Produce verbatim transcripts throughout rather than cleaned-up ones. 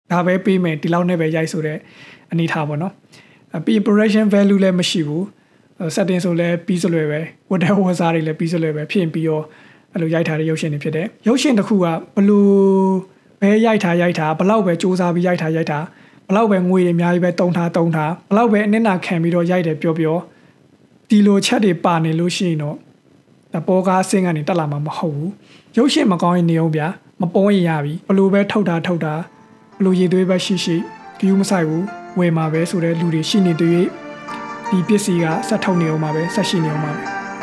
ဒါပဲပေးမယ်ဒီလောက်နဲ့ပဲရိုက်ဆိုတဲ့အနေထားပေါ့နော်ပြီး production value လည်းမရှိဘူး setting ဆိုလည်းပြီးစလွယ်ပဲ whatever ဝစားတွေလည်းပြီးစလွယ်ပဲဖြစ်ပြီးတော့အဲ့လိုရိုက်ထားတဲ့ရုပ်ရှင်တွေဖြစ်တယ်ရုပ်ရှင်တစ်ခုကဘလို့ပဲရိုက်ထားရိုက်ထားဘလောက်ပဲစူးစမ်းပြီးရိုက်ထားရိုက်ထားဘလောက်ပဲငွေတွေအများကြီးပဲတုံထားတုံထားဘလောက်ပဲအနစ်နာခံပြီးတော့ရိုက်တယ်ပြောပြောဒီလိုချက်တွေပါနေလို့ရှိရင်တော့ပေါ်ကားအဆင့်ကနေတက်လာမှာမဟုတ်ဘူးရုပ်ရှင်မကောင်းရင်နေအောင်ဗျာမပေါ်ရင်ရပြီဘလို့ပဲထုတ်တာထုတ်တာဘလို့ရည်သွေးပဲရှိရှိဂယူးမဆိုင်ဘူးဝယ်မှာပဲဆိုတဲ့လူတွေရှိနေတွေ့ဒီပစ္စည်းကဆက်ထုတ်နေအောင်မှာပဲဆက်ရှိနေအောင်မှာပဲ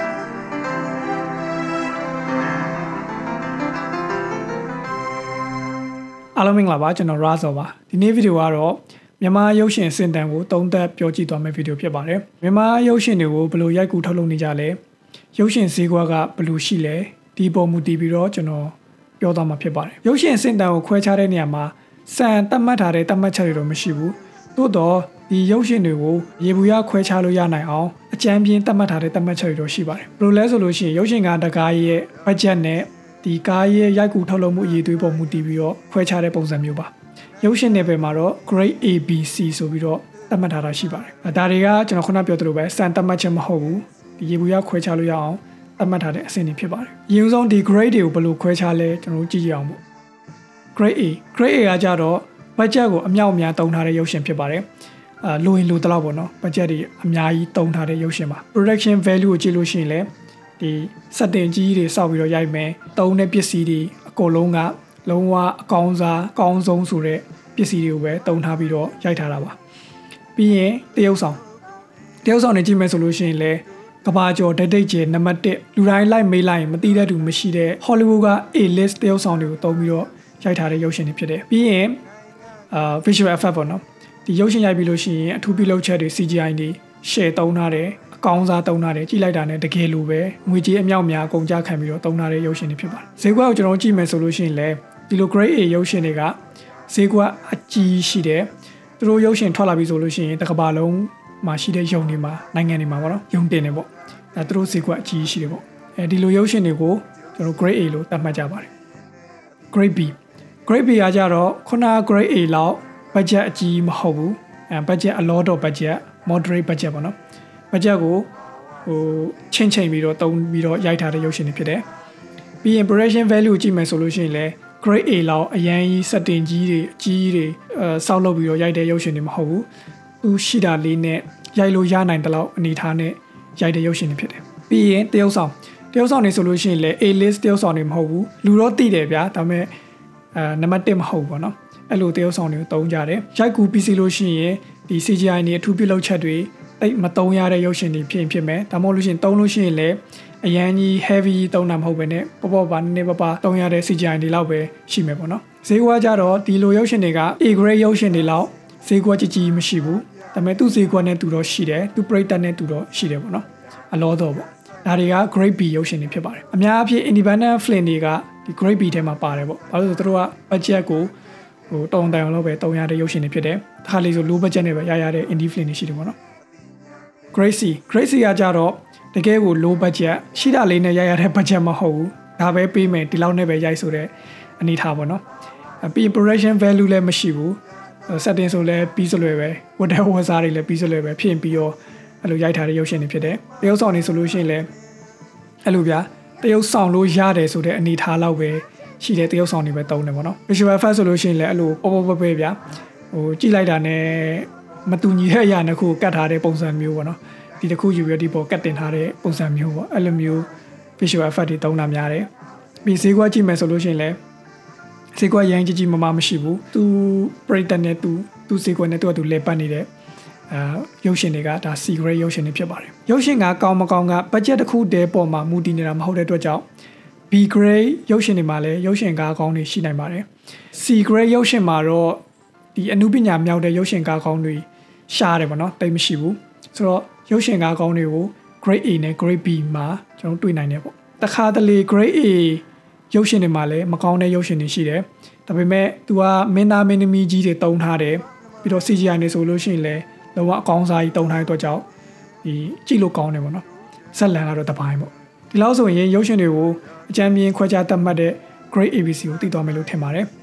အားလုံးမင်္ဂလာပါကျွန်တော် Razor ပါဒီနေ့ဗီဒီယိုကတော့မြန်မာရုပ်ရှင်စင်တန်ကိုသုံးသပ်ပြောကြည့်သွားမယ့်ဗီဒီယိုဖြစ်ပါတယ်မြန်မာရုပ်ရှင်တွေကိုဘယ်လိုရိုက်ကူးထုတ်လုပ်နေကြလဲရုပ်ရှင်ဈေးကွက်ကဘယ်လိုရှိလဲဒီပုံမူတည်ပြီးတော့ကျွန်တော်ပြောသွားမှာဖြစ်ပါတယ်ရုပ်ရှင်စင်တန်ကိုခွဲခြားတဲ့နေရာမှာစံတတ်မှတ်ထားတဲ့တတ်မှတ်ချက်တွေတော့မရှိဘူးသို့တော့ဒီရုပ်ရှင်တွေကိုရေဘူးရခွဲခြားလို့ရနိုင်အောင်အကြမ်းပြင်းတတ်မှတ်ထားတဲ့တတ်မှတ်ချက်တွေတော့ရှိပါတယ်ဘယ်လိုလဲဆိုလို့ရှိရင်ရုပ်ရှင်ကတကားရဲ့ budget နဲ့ဒီကားရဲ့ရိုက်ကူးထုတ်လုပ်မှုအရေးသွေးပေါ်မူတည်ပြီးတော့ခွဲခြားတဲ့ပုံစံမျိုးပါရုပ်ရှင်နယ်ပယ်မှာတော့ grade A B C ဆိုပြီးတော့သတ်မှတ်ထားတာရှိပါတယ်ဒါတွေကကျွန်တော်ခုနပြောသလိုပဲစံသတ်မှတ်ချက်မဟုတ်ဘူးဒီရေဘူးရခွဲခြားလို့ရအောင်သတ်မှတ်ထားတဲ့အဆင့်တွေဖြစ်ပါတယ်အရင်ဆုံးဒီ grade တွေကိုဘယ်လိုခွဲခြားလဲကျွန်တော်တို့ကြည့်ကြအောင်ပေါ့ grade A grade A ကကြတော့ budget ကိုအမြောက်အများတုံးထားတဲ့ရုပ်ရှင်ဖြစ်ပါတယ်အာလိုရင်လိုတလောက်ပေါ့နော် budget တွေအများကြီးတုံးထားတဲ့ရုပ်ရှင်ပါ production value ကိုကြည့်လို့ရှိရင်လည်းဒီစက်တင်ကြီးတွေစောက်ပြီးတော့ရိုက်မယ်တုံးတဲ့ပစ္စည်းတွေအကုန်လုံးကလုံးဝအကောင်းစားအကောင်းဆုံးဆိုတဲ့ပစ္စည်းတွေကိုပဲတုံးထားပြီးတော့ရိုက်ထားတာပါပြီးရင်တရုပ်ဆောင်တရုပ်ဆောင်နေကြည့်မယ်ဆိုလို့ရှိရင်လည်းကဘာကျော်ဒိတ်ဒိတ်ကျနံပါတ်တစ်လူတိုင်းလိုက်မေးလိုက်ရင်မသိတဲ့သူမရှိတဲ့ Hollywood က A list တရုပ်ဆောင်တွေကိုတုံးပြီးတော့ရိုက်ထားတဲ့ရုပ်ရှင်တွေဖြစ်တယ်ပြီးရင်အာ visual effect ပေါ့နော်ဒီရုပ်ရှင်ရိုက်ပြီးလို့ရှိရင်အထူးပြုလုပ်ချက်တွေ C G I တွေ share တုံးထားတယ်အကောင်းစားတုံးထားတယ်ကြည့်လိုက်တာနဲ့တကယ်လို့ပဲငွေကြေးအမြောက်များအကုန်ကြခံပြီးတော့တုံးထားတဲ့ရုပ်ရှင်တွေဖြစ်ပါတယ်ဈေးကွက်ကိုကျွန်တော်ကြည့်မယ်ဆိုလို့ရှိရင်လည်းဒီလို grade A ရုပ်ရှင်တွေကဈေးကွက်အကြီးရှိတယ်သူတို့ရုပ်ရှင်ထွက်လာပြီဆိုလို့ရှိရင်တစ်ကမ္ဘာလုံးမှာရှိတဲ့ယုံတွေမှာနိုင်ငံတွေမှာပေါ့နော်ယုံတင်နေပေါ့ဒါသူတို့ဈေးကွက်အကြီးရှိတယ်ပေါ့အဲဒီလိုရုပ်ရှင်တွေကိုကျွန်တော် grade A လို့သတ်မှတ်ကြပါတယ် grade B grade B ကကြတော့ခုန grade A လောက် budget အကြီးမဟုတ်ဘူးအဲ budget a lot of budget moderate budget ပေါ့နော် budget ကိုဟိုချင်းချင်းပြီးတော့တုံးပြီးတော့ရိုက်ထားတဲ့ရုပ်ရှင်တွေဖြစ်တယ်ပြီးရင် production value ကိုကြည့်မယ်ဆိုလို့ရှိရင်လည်း grade A လောက်အရန်ကြီး setting ကြီးတွေအကြီးတွေအဲစောက်လုပ်ပြီးတော့ရိုက်တဲ့ရုပ်ရှင်တွေမဟုတ်ဘူးသူရှိတာလေးနဲ့ရိုက်လို့ရနိုင်တဲ့လောက်အနေထားနဲ့ရိုက်တဲ့ရုပ်ရှင်တွေဖြစ်တယ်ပြီးရင်တရုပ်ဆောင်တရုပ်ဆောင်နေဆိုလို့ရှိရင်လည်း A list တရုပ်ဆောင်တွေမဟုတ်ဘူးလူတော့သိတယ်ဗျာဒါပေမဲ့အဲနံပါတ်တစ်မဟုတ်ဘူးပေါ့နော်အဲ့လိုတရုပ်ဆောင်တွေကိုတုံးကြတယ်ရိုက်ကူပြီးစီလို့ရှိရင်ဒီ C G I တွေအထူးပြုလုပ်ချက်တွေအဲ့မတုံးရတဲ့ရုပ်ရှင်တွေဖြစ်ရင်ဖြစ်မယ်ဒါမှမဟုတ်လို့ရှိရင်တုံးလို့ရှိရင်လည်းအရန်ကြီး heavy တုံးတာမဟုတ်ပဲねပေါ့ပေါ့ပါနည်းနည်းပါးပါတုံးရတဲ့ C G I တွေလောက်ပဲရှိမယ်ပေါ့နော်ဈေးကွက်ကြတော့ဒီလိုရုပ်ရှင်တွေက A grade ရုပ်ရှင်တွေလောက်ဈေးကွက်ကြီးကြီးမရှိဘူးဒါပေမဲ့သူ့ဈေးကွက်နဲ့သူတော့ရှိတယ်သူပရိသတ်နဲ့သူတော့ရှိတယ်ပေါ့နော်အလောတော့ပေါ့ဒါတွေက grade B ရုပ်ရှင်တွေဖြစ်ပါတယ်အများအပြား independent film တွေကဒီ grade B ထဲမှာပါတယ်ပေါ့ဘာလို့လဲဆိုတော့သူတို့က budget ကိုဟိုတုံတိုင်အောင်လို့ပဲတုံရတဲ့ရုပ်ရှင်တွေဖြစ်တယ်တစ်ခါလေဆို low budget နဲ့ပဲရရတဲ့ indie film တွေရှိတယ်ပေါ့နော် grade C grade C ကကြတော့တကယ်ကို low budget ရှိတာလေးနဲ့ရရတဲ့ budget မဟုတ်ဘူးဒါပဲပေးမယ်ဒီလောက်နဲ့ပဲရိုက်ဆိုတဲ့အနေထားပေါ့နော်ပြီး production value လည်းမရှိဘူး setting ဆိုလည်းပြီးစလွယ်ပဲ whatever ဝစားတွေလည်းပြီးစလွယ်ပဲဖြစ်ပြီးတော့အဲ့လိုရိုက်ထားတဲ့ရုပ်ရှင်တွေဖြစ်တယ်တရုပ်ဆောင်နေဆိုလို့ရှိရင်လည်းအဲ့လိုဗျာတရုပ်ဆောင်လို့ရတယ်ဆိုတဲ့အနေထားလောက်ပဲရှိတဲ့တရုပ်ဆောင်တွေပဲတုံးတယ်ပေါ့နော် visual effect ဆိုလို့ရှိရင်လည်းအဲ့လိုပေါ်ပေါ်ပဲဗျာဟိုကြည့်လိုက်တာနဲ့မတူညီတဲ့အရာတစ်ခုကတ်ထားတဲ့ပုံစံမျိုးပေါ့နော်ဒီတစ်ခုယူပြီးဒီပေါ်ကတ်တင်ထားတဲ့ပုံစံမျိုးပေါ့အဲ့လိုမျိုး visual effect တွေတုံးတာများတယ်ပြီးဈေးကွက်ကြည့်မယ်ဆိုလို့ရှိရင်လည်းဈေးကွက်ရမ်းကြီးကြီးမမမရှိဘူးသူပရိသတ်နဲ့သူသူဈေးကွက်နဲ့သူကသူလဲပတ်နေတဲ့အာရုပ်ရှင်တွေကဒါ C grade ရုပ်ရှင်တွေဖြစ်ပါတယ်ရုပ်ရှင်ကကောင်းမကောင်းက budget တစ်ခုတည်းပေါ်မှာမူတည်နေတာမဟုတ်တဲ့အတွက်ကြောင့်B grade ရုပ်ရှင်တွေမှာလည်းရုပ်ရှင်ကားကောင်းတွေရှိနိုင်ပါတယ် C grade ရုပ်ရှင်မှာတော့ဒီအနုပညာမြောက်တဲ့ရုပ်ရှင်ကားကောင်းတွေရှားတယ်ပေါ့နော်တိတ်မရှိဘူးဆိုတော့ရုပ်ရှင်ကားကောင်းတွေကို grade A နဲ့ grade B မှာကျွန်တော်တွေ့နိုင်တယ်ပေါ့တခါတလေ grade A ရုပ်ရှင်တွေမှာလည်းမကောင်းတဲ့ရုပ်ရှင်တွေရှိတယ်ဒါပေမဲ့ तू ကမင်းသားမင်းသမီးကြီးတွေတုံးထားတယ်ပြီးတော့ C G I နေဆိုလို့ရှိရင်လည်းလုံးဝအကောင်းစားကြီးတုံးထားတဲ့အတွက်ကြောင့်ဒီကြည့်လို့ကောင်းတယ်ပေါ့နော်ဇက်လန်ကတော့တပိုင်းပေါ့ဒီလောက်ဆိုရင်ရုပ်ရှင်တွေကိုအကြမ်းမြင်ခွဲခြားသတ်မှတ်တဲ့ grade A B C ကိုသိသွားမယ်လို့ထင်ပါတယ်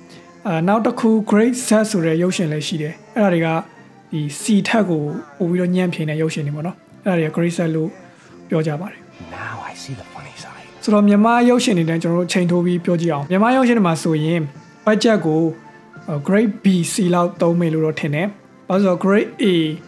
အာနောက်တစ်ခု great set ဆိုတဲ့ရုပ်ရှင်လည်းရှိတယ်အဲ့ဒါတွေကဒီ C ထက်ကိုပို့ပြီးတော့ညံ့ဖျင်းတဲ့ရုပ်ရှင်တွေပေါ့နော်အဲ့ဒါတွေက great set လို့ပြောကြပါတယ် Now I see the funny side ဆိုတော့မြန်မာရုပ်ရှင်တွေနဲ့ကျွန်တော်တို့ချိန်ထိုးပြီးပြောကြည့်အောင်မြန်မာရုပ်ရှင်တွေမှာဆိုရင် budget ကို grade B C လောက်သုံးမယ်လို့တော့ထင်တယ်ဘာလို့ဆိုတော့ grade A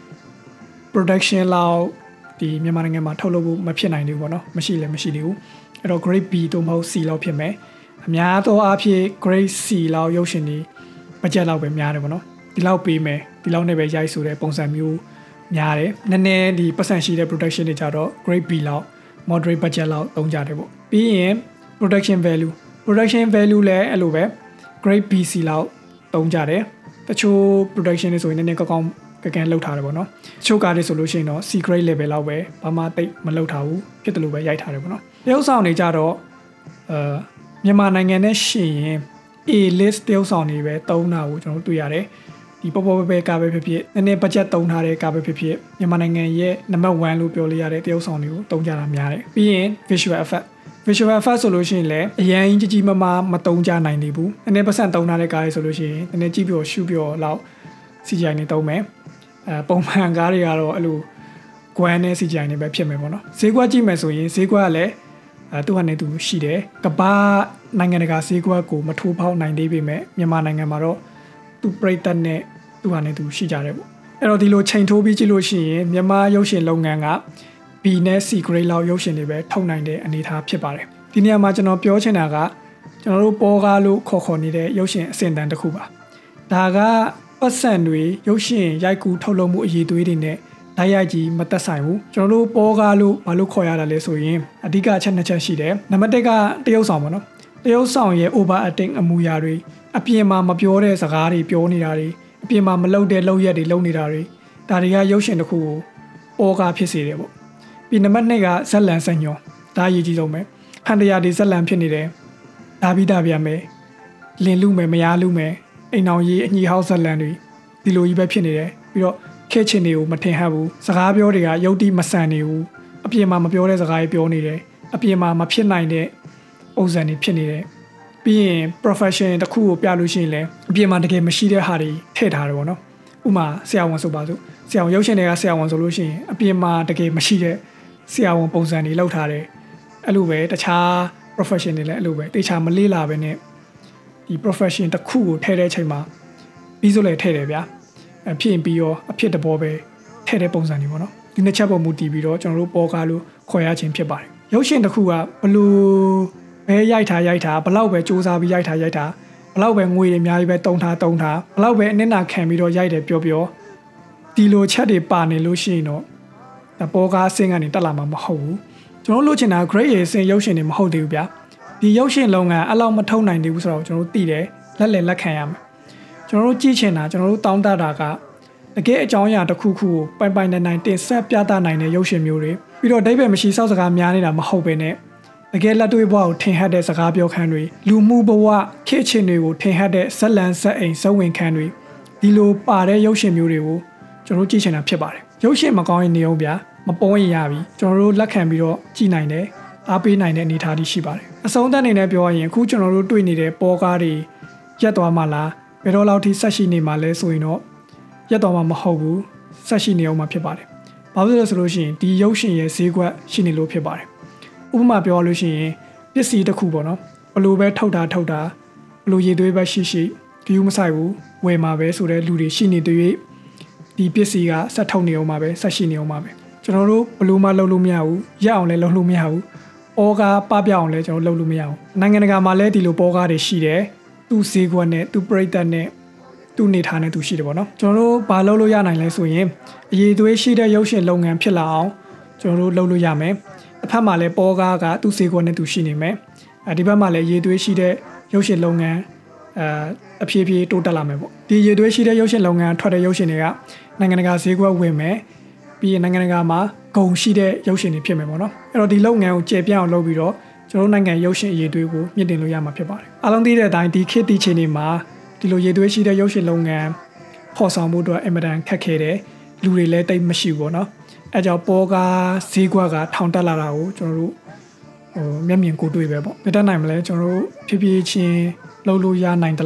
production လောက်ဒီမြန်မာနိုင်ငံမှာထုတ်လုပ်ဖို့မဖြစ်နိုင်သေးဘူးပေါ့နော်မရှိလည်းမရှိသေးဘူးအဲ့တော့ grade B တို့မဟုတ် C လောက်ဖြစ်မယ်အများသောအားဖြင့် grade C လောက်ရုပ်ရှင်တွေ budget လောက်ပဲများတယ်ပေါ့နော်ဒီလောက်ပေးမယ်ဒီလောက်နဲ့ပဲရိုက်ဆိုတဲ့ပုံစံမျိုးများတယ်နည်းနည်းဒီ percent ရှိတဲ့ production တွေကြတော့ grade B လောက် moderate budget လောက်သုံးကြတယ်ပေါ့ပြီးရင် production value production value လည်းအဲ့လိုပဲ grade B C လောက်သုံးကြတယ်တချို့ production တွေဆိုရင်နည်းနည်းကောက်ကောင်းကကန်လောက်ထားတယ်ပေါ့နော်တချို့ကားတွေဆိုလို့ရှိရင်တော့ C grade level လောက်ပဲဘာမှတိတ်မလောက်ထားဘူးဖြစ်တယ်လို့ပဲရိုက်ထားတယ်ပေါ့နော်တရုပ်ဆောင်တွေကြတော့အာမြန်မာနိုင်ငံနဲ့ရှင်ရင် A list တရုပ်ဆောင်တွေပဲသုံးတာကိုကျွန်တော်တွေ့ရတယ်ဒီပေါ်ပေါ်ပဲပဲကားပဲဖြစ်ဖြစ်နည်းနည်း budget သုံးထားတဲ့ကားပဲဖြစ်ဖြစ်မြန်မာနိုင်ငံရဲ့ number 1 လို့ပြောလို့ရတဲ့တရုပ်ဆောင်တွေကိုသုံးကြတာများတယ်ပြီးရင် visual effect visual effect ဆိုလို့ရှိရင်လည်းအရင်ကြီးကြီးမားမားမသုံးကြနိုင်သေးဘူးနည်းနည်း percent သုံးထားတဲ့ကားတွေဆိုလို့ရှိရင်နည်းနည်းကြည့်ပြောရှုပြောလောက် C G I နဲ့သုံးမယ်အဲပုံမှန်ကားတွေကတော့အဲ့လို Gwan နဲ့ C G I နဲ့ပဲဖြစ်မယ်ပေါ့နော်ဈေးကွက်ကြည့်မယ်ဆိုရင်ဈေးကွက်ကလည်းအဲသူ့ဟာနဲ့သူရှိတယ်ကမ္ဘာနိုင်ငံတကာဈေးကွက်ကိုမထိုးဖောက်နိုင်သေးပေမဲ့မြန်မာနိုင်ငံမှာတော့သူ့ပြည်သက်နဲ့သူ့ဟာနဲ့သူရှိကြတယ်ပေါ့အဲ့တော့ဒီလိုချိန်ထိုးပြီးကြည့်လို့ရှိရင်မြန်မာရုပ်ရှင်လုပ်ငန်းက B နဲ့ C grade လောက်ရုပ်ရှင်တွေပဲထုတ်နိုင်တဲ့အနေအထားဖြစ်ပါတယ်ဒီနေရာမှာကျွန်တော်ပြောချင်တာကကျွန်တော်တို့ပေါ်ကားလို့ခေါ်ခေါ်နေတဲ့ရုပ်ရှင်အဆင့်တန်းတစ်ခုပါဒါကပတ်စံတွေရုပ်ရှင်ရိုက်ကူးထုတ်လုပ်မှုအရေးသွေးတွေနဲ့ဓာတ်ရိုက်ကြီးမသက်ဆိုင်ဘူးကျွန်တော်တို့ပေါ်ကားလို့ဘာလို့ခေါ်ရတာလဲဆိုရင်အဓိကအချက်နှစ်ချက်ရှိတယ်နံပါတ်တစ်ကတရုပ်ဆောင်ပေါ့နော်တရုပ်ဆောင်ရဲ့ over acting အမူအရာတွေအပြင်မှာမပြောတဲ့စကားတွေပြောနေတာတွေအပြင်မှာမလုပ်တဲ့လုပ်ရက်တွေလုပ်နေတာတွေဒါတွေကရုပ်ရှင်တစ်ခုကိုပေါ်ကားဖြစ်စေတယ်ပေါ့ပြီးနံပါတ်နှစ်ကဇက်လန်စံညောဒါအရေးကြီးဆုံးပဲဟန်တရားတွေဇက်လန်ဖြစ်နေတယ်ဒါပြီးတာပြန်မယ်လင်လူမယ်မယားလူမယ်အိမ်အောင်ရေးအညီဟောက်ဇက်လန်တွေဒီလိုကြီးပဲဖြစ်နေတယ်ပြီးတော့ခက်ချင်တွေကိုမထင်ဟပ်ဘူးစကားပြောတွေကရုပ်တိမဆန်နေဘူးအပြင်မှာမပြောတဲ့စကားတွေပြောနေတယ်အပြင်မှာမဖြစ်နိုင်တဲ့ပုံစံတွေဖြစ်နေတယ်ပြီးရင် profession တစ်ခုကိုပြလို့ရှိရင်လည်းအပြင်မှာတကယ်မရှိတဲ့ဟာတွေထည့်ထားတယ်ပေါ့နော်ဥမာဆရာဝန်ဆိုပါစို့ဆရာဝန်ရုပ်ရှင်တွေကဆရာဝန်ဆိုလို့ရှိရင်အပြင်မှာတကယ်မရှိတဲ့ဆရာဝန်ပုံစံတွေလောက်ထားတယ်အဲ့လိုပဲတခြား profession တွေလည်းအဲ့လိုပဲတေချာမလေးလာပဲနဲ့ဒီ profession တစ်ခုကိုထည့်တဲ့အချိန်မှာပြီးဆိုလည်းထည့်တယ်ဗျာအဖြစ်ပြီးရောအဖြစ်တဘောပဲထည့်တဲ့ပုံစံတွေပေါ့နော်ဒီနှစ်ချက်ပေါ်မူတည်ပြီးတော့ကျွန်တော်တို့ပေါ်ကားလို့ခေါ်ရခြင်းဖြစ်ပါတယ်ရုပ်ရှင်တစ်ခုကဘလို့ပဲရိုက်ထားရိုက်ထားဘလောက်ပဲစူးစမ်းပြီးရိုက်ထားရိုက်ထားဘလောက်ပဲငွေတွေအများကြီးပဲတုံထားတုံထားဘလောက်ပဲအနစ်နာခံပြီးတော့ရိုက်တယ်ပြောပြောဒီလိုချက်တွေပါနေလို့ရှိရင်တော့ဒါပေါ်ကားအဆင့်ကနေတက်လာမှာမဟုတ်ဘူးကျွန်တော်တို့လိုချင်တာ grade A အဆင့်ရုပ်ရှင်တွေမဟုတ်သေးဘူးဗျာဒီရုပ်ရှင်လုပ်ငန်းအဲ့လောက်မထုတ်နိုင်သေးဘူးဆိုတော့ကျွန်တော်တို့သိတယ်လက်လည်လက်ခံရမယ်ကျွန်တော်တို့ကြည့်ချင်တာကျွန်တော်တို့တောင်းတတာကတကယ်အကြောင်းအရာတစ်ခုခုကိုပိုင်ပိုင်နိုင်နိုင်တင်ဆက်ပြသနိုင်တဲ့ရုပ်ရှင်မျိုးတွေပြီးတော့ဒိဗယ်မရှိစောက်စကားများနေတာမဟုတ်ပဲနဲ့တကယ်လက်တွေ့ဘဝကိုထင်ဟပ်တဲ့စကားပြောခန်းတွေလူမှုဘဝခေတ်ချင်းတွေကိုထင်ဟပ်တဲ့ဇက်လန်ဇက်အိမ်ဇက်ဝင်ခန်းတွေဒီလိုပါတဲ့ရုပ်ရှင်မျိုးတွေကိုကျွန်တော်တို့ကြည့်ချင်တာဖြစ်ပါတယ်ရုပ်ရှင်မကောင်းရင်နေအောင်ဗျာမပေါ်ရင်ရပြီကျွန်တော်တို့လက်ခံပြီးတော့ကြည့်နိုင်တယ်အားပေးနိုင်တဲ့အနေအထားတွေရှိပါတယ်အဆုံးသတ်အနေနဲ့ပြောရရင်အခုကျွန်တော်တို့တွေ့နေတဲ့ပေါ်ကားတွေရက်သွားမှလားဘယ်တော့လောက်ထိဆက်ရှိနေမှာလဲဆိုရင်တော့ရက်သွားမှမဟုတ်ဘူးဆက်ရှိနေအောင်မှဖြစ်ပါတယ်ဘာလို့လဲဆိုလို့ရှိရင်ဒီရုပ်ရှင်ရဲ့ဈေးကွက်ရှိနေလို့ဖြစ်ပါတယ်ဥပမာပြောလို့ရှိရင်ပစ္စည်းတစ်ခုပေါ့နော်ဘလို့ပဲထုတ်တာထုတ်တာဘလို့ရည်သွေးပဲရှိရှိဂယူးမဆိုင်ဘူးဝယ်မှာပဲဆိုတဲ့လူတွေရှိနေတဲ့၍ဒီပစ္စည်းကဆက်ထုတ်နေအောင်မှာပဲဆက်ရှိနေအောင်မှာပဲကျွန်တော်တို့ဘလို့မှလုပ်လို့မရဘူးရက်အောင်လည်းလုပ်လို့မရဘူးအော်ကားပပအောင်လည်းကျွန်တော်လုပ်လို့မရဘူးနိုင်ငံတကာမှာလည်းဒီလိုပေါ်ကားတွေရှိတယ်သူ့ဈေးကွက်နဲ့သူ့ပရိသတ်နဲ့သူ့နေထားနဲ့သူရှိတယ်ပေါ့နော်ကျွန်တော်တို့ဘာလုပ်လို့ရနိုင်လဲဆိုရင်အရေးသွေးရှိတဲ့ရုပ်ရှင်လုပ်ငန်းဖြစ်လာအောင်ကျွန်တော်တို့လုပ်လို့ရမယ်တစ်ဖက်မှာလည်းပေါ်ကားကသူ့ဈေးကွက်နဲ့သူရှိနေမယ်အဲဒီဘက်မှာလည်းအရေးသွေးရှိတဲ့ရုပ်ရှင်လုပ်ငန်းအဲအဖြည်းဖြည်းတိုးတက်လာမယ်ပေါ့ဒီအရေးသွေးရှိတဲ့ရုပ်ရှင်လုပ်ငန်းထွက်တဲ့ရုပ်ရှင်တွေကနိုင်ငံတကာဈေးကွက်ဝင်မယ်ပြီးရင်နိုင်ငံတကာမှာဂုဏ်ရှိတဲ့ရုပ်ရှင်တွေဖြစ်မယ်ပေါ့နော်အဲ့တော့ဒီလုပ်ငန်းကိုကျေပြန့်အောင်လုပ်ပြီးတော့ကျွန်တော်နိုင်ငံရုပ်ရှင်အရေးသွေးကိုမြင့်တင်လို့ရမှာဖြစ်ပါတယ်အားလုံးသိတဲ့အတိုင်းဒီခေတ်ဒီချိန်တွေမှာဒီလိုရေးသွေးရှိတဲ့ရုပ်ရှင်လုပ်ငန်းဖော်ဆောင်မှုအတွက်အင်မတန်ခက်ခဲတယ်လူတွေလည်းတိတ်မရှိဘူးပေါ့နော်အဲကြောင့်ပေါ်ကားဈေးကွက်ကထောင်တက်လာတာကိုကျွန်တော်တို့ဟိုမျက်မြင်ကိုတွေ့ပဲပေါ့မတက်နိုင်မလဲကျွန်တော်တို့ဖြည်းဖြည်းချင်းလှုပ်လို့ရနိုင်တဲ့လောက်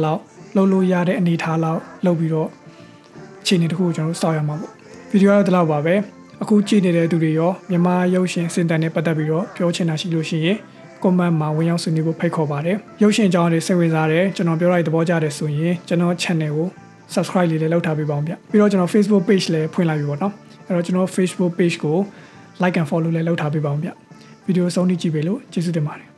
လှုပ်လို့ရတဲ့အနေထားလောက်လှုပ်ပြီးတော့အခြေအနေတစ်ခုကိုကျွန်တော်တို့စောင့်ရမှာပေါ့ဗီဒီယိုကတော့ဒီလောက်ပါပဲအခုကြည့်နေတဲ့သူတွေရောမြန်မာရုပ်ရှင်စင်တန်နဲ့ပတ်သက်ပြီးတော့ပြောချင်တာရှိလို့ရှိရင် comment မှာဝင်ရောက်ဆွေးနွေးဖို့ဖိတ်ခေါ်ပါတယ်ရုပ်ရှင်အကြောင်းတွေစိတ်ဝင်စားတယ်ကျွန်တော်ပြောလိုက်သဘောကျတယ်ဆိုရင်ကျွန်တော် channel ကို subscribe လေးလည်းလုပ်ထားပေးပါအောင်ဗျပြီးတော့ကျွန်တော် Facebook page လည်းဖွင့်လိုက်ပြီပေါ့နော်အဲ့တော့ကျွန်တော် Facebook page ကို like and follow လည်းလုပ်ထားပေးပါအောင်ဗျဗီဒီယိုဆုံးထိကြည့်ပေးလို့ကျေးဇူးတင်ပါတယ်